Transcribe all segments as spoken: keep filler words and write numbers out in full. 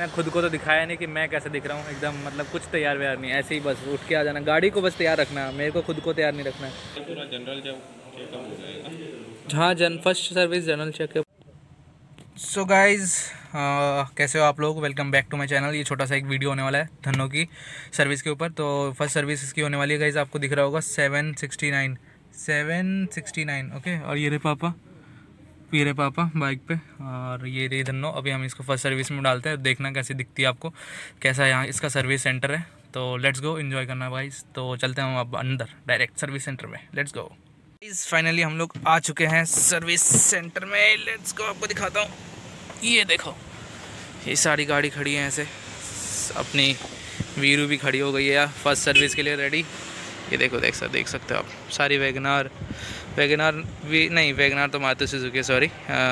मैंने खुद को तो दिखाया नहीं कि मैं कैसे दिख रहा हूँ एकदम, मतलब कुछ तैयार व्यार नहीं, ऐसे ही बस उठ के आ जाना। गाड़ी को बस तैयार रखना है, मेरे को खुद को तैयार नहीं रखना है। पूरा जनरल चेकअप हो जाएगा। हाँ, जन first service general checkup. So guys, कैसे हो आप लोग? Welcome back to my channel. ये छोटा सा एक वीडियो होने वाला है धन्नो की सर्विस के ऊपर। तो फर्स्ट सर्विस इसकी होने वाली है गाइज़, आपको दिख रहा होगा seven sixty nine seven sixty nine okay. और ये रे पापा, ये रे पापा बाइक पे, और ये रे धन्नो। अभी हम इसको फर्स्ट सर्विस में डालते हैं, देखना कैसी दिखती है आपको, कैसा यहाँ इसका सर्विस सेंटर है। तो लेट्स गो, एंजॉय करना गाइज़। तो चलते हैं हम अब अंदर डायरेक्ट सर्विस सेंटर में, लेट्स गो। इस फाइनली हम लोग आ चुके हैं सर्विस सेंटर में, लेट्स गो। आपको दिखाता हूँ, ये देखो ये सारी गाड़ी खड़ी है ऐसे, अपनी वीरू भी खड़ी हो गई है फर्स्ट सर्विस के लिए रेडी। ये देखो, देख सक देख सकते हो आप, सारी वैगनार वैगनार भी नहीं, वैगनार तो Maruti Suzuki, sorry,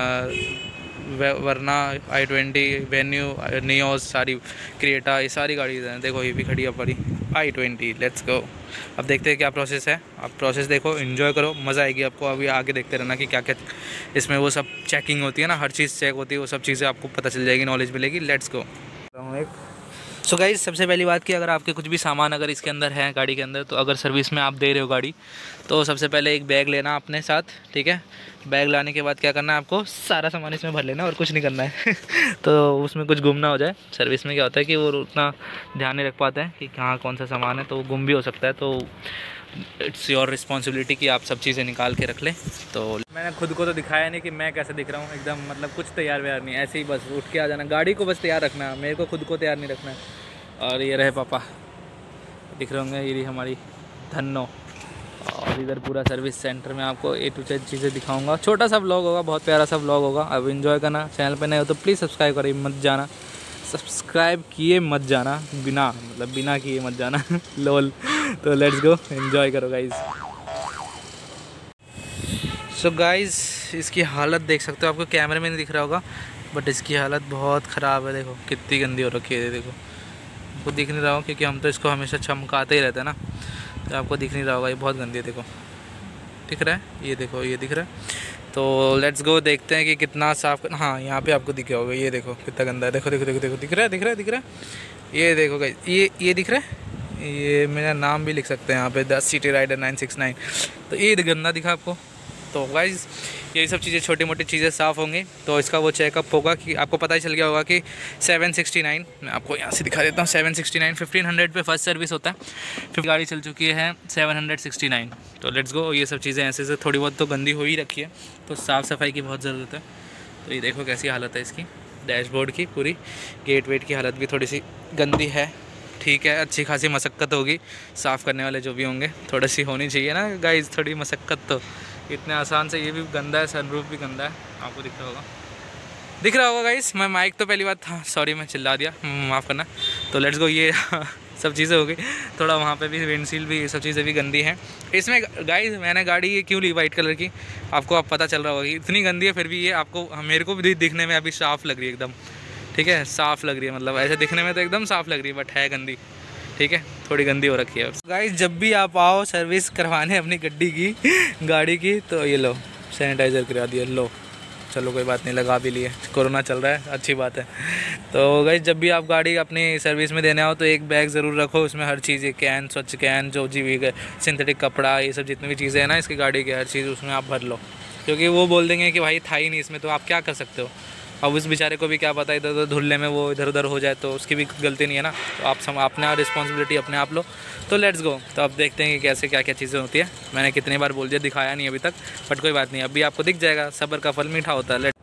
Verna I twenty, Venue, Nios, सारी क्रिएटा, ये सारी गाड़ी हैं। देखो ये भी खड़ी है पड़ी आई ट्वेंटी। Let's go. अब देखते हैं क्या प्रोसेस है। आप प्रोसेस देखो, एंजॉय करो, मज़ा आएगी आपको। अभी आगे देखते रहना कि क्या क्या इसमें वो सब चेकिंग होती है ना, हर चीज़ चेक होती है, वो सब चीज़ें आपको पता चल जाएगी, नॉलेज मिलेगी। Let's go. एक सो गाइज, सबसे पहली बात कि अगर आपके कुछ भी सामान अगर इसके अंदर है गाड़ी के अंदर, तो अगर सर्विस में आप दे रहे हो गाड़ी, तो सबसे पहले एक बैग लेना अपने साथ, ठीक है। बैग लाने के बाद क्या करना है, आपको सारा सामान इसमें भर लेना और कुछ नहीं करना है तो उसमें कुछ गुम ना हो जाए। सर्विस में क्या होता है कि वो उतना ध्यान नहीं रख पाते हैं कि कहाँ कौन सा सामान है, तो वो गुम भी हो सकता है। तो इट्स योर रिस्पॉन्सिबिलिटी कि आप सब चीज़ें निकाल के रख लें। तो मैंने खुद को तो दिखाया नहीं कि मैं कैसे दिख रहा हूँ एकदम, मतलब कुछ तैयार व्यार नहीं, ऐसे ही बस उठ के आ जाना। गाड़ी को बस तैयार रखना है, मेरे को खुद को तैयार नहीं रखना है। और ये रहे पापा, दिख रहे होंगे, ये हमारी धन्नो। और इधर पूरा सर्विस सेंटर में आपको ए टू जेड चीज़ें दिखाऊंगा। छोटा सा व्लॉग होगा, बहुत प्यारा सा व्लॉग होगा। अब एंजॉय करना। चैनल पे नए हो तो प्लीज़ सब्सक्राइब करिए मत जाना, सब्सक्राइब किए मत जाना, बिना मतलब बिना किए मत जाना लोल। तो लेट्स गो, एंजॉय करो गाइज। सो गाइज, इसकी हालत देख सकते हो, आपको कैमरे में नहीं दिख रहा होगा, बट इसकी हालत बहुत ख़राब है। देखो कितनी गंदी हो रखी है, देखो आपको दिख नहीं रहा हो क्योंकि हम तो इसको हमेशा चमकाते ही रहते हैं ना, तो आपको दिख नहीं रहा होगा। ये बहुत गंदी है, देखो दिख रहा है, ये देखो ये दिख रहा है। तो लेट्स गो, देखते हैं कि कितना साफ। हाँ, यहाँ पे आपको दिख होगा, ये देखो कितना गंदा है। देखो देखो देखो देखो दिख रहा है, दिख रहा है, दिख रहा है। ये देखो गाइस, ये ये दिख रहा है, ये मेरा नाम भी लिख सकते हैं यहाँ पे, दस city rider nine six nine. तो ये गंदा दिखा आपको। तो गाइस, यही सब चीज़ें, छोटी मोटी चीज़ें साफ़ होंगी तो इसका वो चेकअप होगा कि आपको पता ही चल गया होगा कि सेवन सिक्सटी नाइन, मैं आपको यहाँ से दिखा देता हूँ, seven sixty nine fifteen hundred पे फर्स्ट सर्विस होता है, फिर गाड़ी चल चुकी है सेवन सिक्सटी नाइन। तो लेट्स गो। ये सब चीज़ें ऐसे से थोड़ी बहुत तो गंदी हो ही रखी है, तो साफ़ सफाई की बहुत ज़रूरत है। तो ये देखो कैसी हालत है इसकी, डैशबोर्ड की पूरी, गेट वेट की हालत भी थोड़ी सी गंदी है, ठीक है। अच्छी खासी मशक्क़त होगी, साफ़ करने वाले जो भी होंगे, थोड़ी सी होनी चाहिए ना गाइस, थोड़ी मशक्क़त। तो इतने आसान से, ये भी गंदा है, सनरूफ भी गंदा है, आपको दिख रहा होगा, दिख रहा होगा गाइस। मैं माइक तो पहली बात था, सॉरी मैं चिल्ला दिया, माफ़ करना। तो लेट्स गो, ये सब चीज़ें हो गई। थोड़ा वहाँ पे भी विंडशील्ड भी, ये सब चीज़ें भी गंदी हैं इसमें गाइस। मैंने गाड़ी क्यों ली वाइट कलर की, आपको अब पता चल रहा होगा कि इतनी गंदी है, फिर भी ये आपको, मेरे को भी दिखने में अभी साफ़ लग रही है एकदम, ठीक है, साफ़ लग रही है, मतलब ऐसे दिखने में तो एकदम साफ़ लग रही है, बट है गंदी, ठीक है, थोड़ी गंदी हो रखी है गाइस। जब भी आप आओ सर्विस करवाने अपनी गड्डी की, गाड़ी की, तो ये लो सैनिटाइज़र करा दिया, लो चलो कोई बात नहीं, लगा भी लिए, कोरोना चल रहा है, अच्छी बात है। तो गाइस, जब भी आप गाड़ी अपनी सर्विस में देने आओ तो एक बैग ज़रूर रखो, उसमें हर चीज़, ये कैन, स्वच्छ कैन, जो जी भी सिंथेटिक कपड़ा, ये सब जितनी भी चीज़ें हैं ना इसकी गाड़ी की, हर चीज़ उसमें आप भर लो, क्योंकि वो बोल देंगे कि भाई था ही नहीं इसमें, तो आप क्या कर सकते हो। अब उस बेचारे को भी क्या पता, इधर उधर धुलने में वो इधर उधर हो जाए, तो उसकी भी गलती नहीं है ना। तो आप सम अपना रिस्पॉन्सिबिलिटी अपने आप लो। तो लेट्स गो। तो अब देखते हैं कि कैसे क्या क्या चीज़ें होती है। मैंने कितनी बार बोल दिया, दिखाया नहीं अभी तक, बट कोई बात नहीं, अभी आपको दिख जाएगा, सब्र का फल मीठा होता है। लेट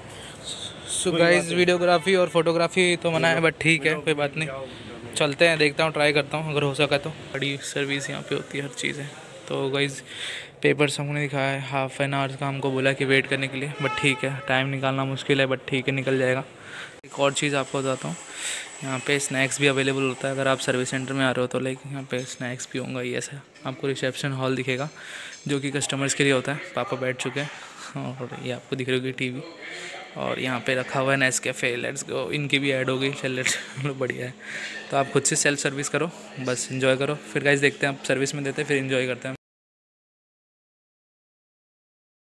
सो गाइस, वीडियोग्राफी और फोटोग्राफी तो मना है, बट ठीक है, कोई बात नहीं, चलते हैं, देखता हूँ, ट्राई करता हूँ, अगर हो सका तो। बड़ी सर्विस यहाँ पे होती है, हर चीज़ है। तो गाइस, पेपर्स हमने दिखाया है, हाफ एन आवर्स का हमको बोला कि वेट करने के लिए, बट ठीक है, टाइम निकालना मुश्किल है, बट ठीक है, निकल जाएगा। एक और चीज़ आपको बताता हूँ, यहाँ पे स्नैक्स भी अवेलेबल होता है, अगर आप सर्विस सेंटर में आ रहे हो तो। लाइक यहाँ पे स्नैक्स भी होंगे, ये ऐसा आपको रिसेप्शन हॉल दिखेगा, जो कि कस्टमर्स के लिए होता है। पापा बैठ चुके हैं, और ये आपको दिख रही होगी टीवी, और यहाँ पे रखा हुआ है नेस्कैफ़े। लेट्स गो, इनकी भी ऐड हो गई, चल लेट्स, बढ़िया है। तो आप खुद से सेल्फ सर्विस करो, बस इन्जॉय करो। फिर गाइस देखते हैं, आप सर्विस में देते हैं, फिर इन्जॉय करते हैं।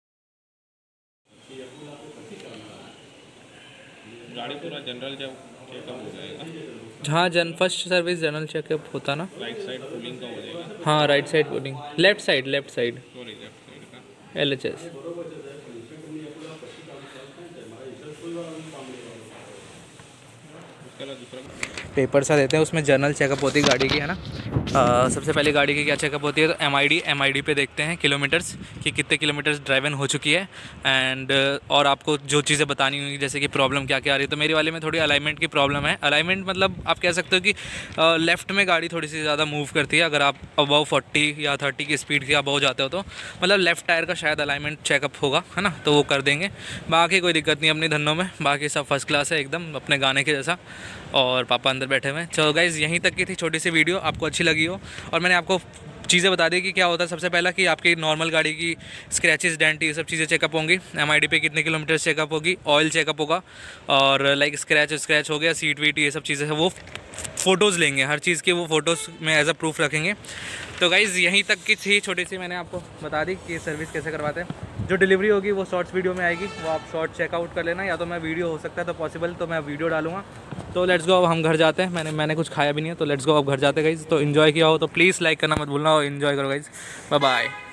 गाड़ी पूरा जनरल चेकअप हो जाएगा। हाँ, जन फर्स्ट सर्विस जनरल चेकअप होता ना। राइट साइड कूलिंग का हो जाएगा। हाँ, right side cooling, left side left side sorry left side का एल एच एस। उसके अलावा दूसरा पेपर सा देते हैं, उसमें जनरल चेकअप होती है गाड़ी की, है ना। आ, सबसे पहले गाड़ी की क्या चेकअप होती है, तो M I D M I D पे देखते हैं किलोमीटर्स कि कितने किलोमीटर्स ड्राइवन हो चुकी है। एंड और आपको जो चीज़ें बतानी होंगी, जैसे कि प्रॉब्लम क्या क्या आ रही है। तो मेरी वाले में थोड़ी अलाइनमेंट की प्रॉब्लम है। अलाइनमेंट मतलब आप कह सकते हो कि लेफ़्ट में गाड़ी थोड़ी सी ज़्यादा मूव करती है। अगर आप अबव फोर्टी या थर्टी की स्पीड के अबव जाते हो तो मतलब लेफ़्ट टायर का शायद अलाइनमेंट चेकअप होगा, है ना, तो वो कर देंगे। बाकी कोई दिक्कत नहीं अपनी धन्नों में, बाकी सब फर्स्ट क्लास है एकदम अपने गाने के जैसा। और पापा अंदर बैठे हुए हैं। चलो गाइज़, यहीं तक की थी छोटी सी वीडियो, आपको अच्छी लगी हो और मैंने आपको चीज़ें बता दी कि क्या होता है। सबसे पहला कि आपकी नॉर्मल गाड़ी की स्क्रैचेस डेंट ये सब चीज़ें चेकअप होंगी। एमआईडी पे कितने किलोमीटर चेकअप होगी, ऑयल चेकअप होगा और लाइक स्क्रैच स्क्रैच हो गया, सीट वीट ये सब चीज़ें हैं वो फ़ोटोज़ लेंगे, हर चीज़ के वो फ़ोटोज़ में एज अ प्रूफ रखेंगे। तो गाइज़ यहीं तक की थी छोटी सी, मैंने आपको बता दी कि सर्विस कैसे करवाते हैं। जो डिलीवरी होगी वो शॉर्ट्स वीडियो में आएगी, वो आप शॉर्ट चेकआउट कर लेना, या तो मैं वीडियो हो सकता है तो पॉसिबल तो मैं वीडियो डालूंगा। तो लेट्स गो, अब हम घर जाते हैं। मैंने मैंने कुछ खाया भी नहीं है, तो लेट्स गो अब घर जाते हैं गाइज़। तो इन्जॉय किया हो तो प्लीज़ लाइक करना मत भूलना और इन्जॉय करो गाइज़। Bye bye.